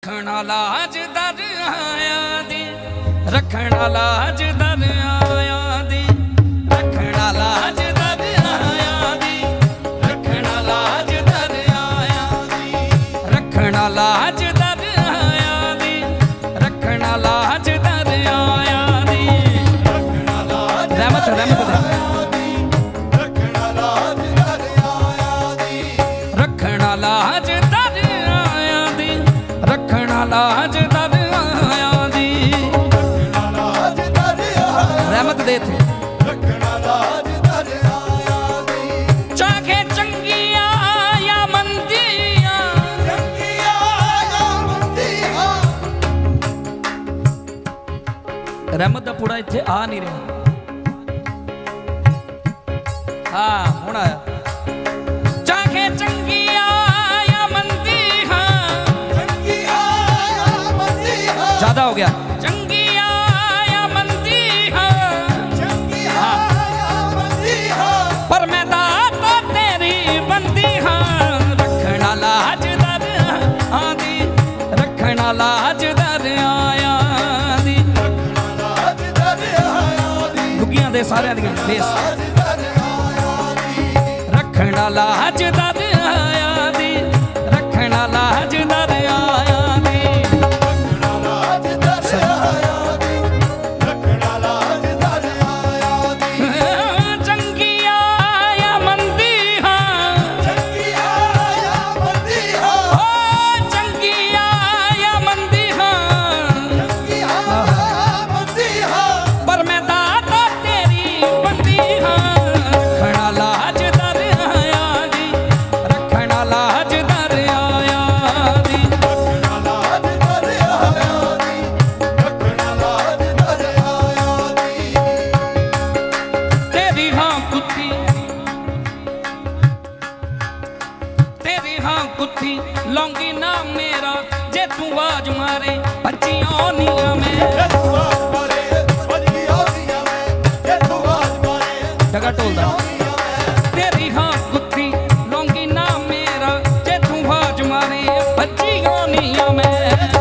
रखना लाज दरिया दी, रखना लाज दरिया दी, रखना लाज दरिया दी, रखना लाज दरिया दी, रखना लाज दरिया दी, रखना लाज दरिया दी, रहमत रहमत रखना लाज दरिया दी, रखना लाज दरिया दी, रखना लाज दरिया दी, रहमत दे थे रखना लाज दरिया दी, चाहे चंगिया या मंदिया, चंगिया या मंदिया। रहमत दा पूरा इत्थे आ नहीं रहा। हाँ हुण आया। चाहे चंगिया या मंदिया, चंगिया या मंदिया, ज्यादा हो गया। चंगिया या मंदिया, चंगिया या मंदिया, पर मैं दाता तेरी बंदी हाँ। रखना लाज दरिया दी, रखना लाज दरिया दी, रखना लाज दरिया दी, दुगियां दे सारे दी बेस रखना लाज दरिया दी, रखना लाज दरिया दी, रखना लाज दरिया दी, रखना लाज दरिया दी, चंगिया या मंदिया, चंगिया या मंदिया, ओ चंगिया या मंदिया, चंगिया या मंदिया, पर मैं दाता तेरी बंदी हाँ। रखना लाज दरिया दी, रखना लाज दरिया दी, रखना लाज दरिया दी, रखना लाज दरिया दी, तेरी हाँ कुत्ती, तेरी हाँ कुत्ती लौंगी ना मेरा, जे तू आवाज मारे बच्चियों निया में, डगा टोलदा। तेरी हाँ कुत्ती लौंगी ना मेरा, जे तू आवाज मारे बच्चियों निया में।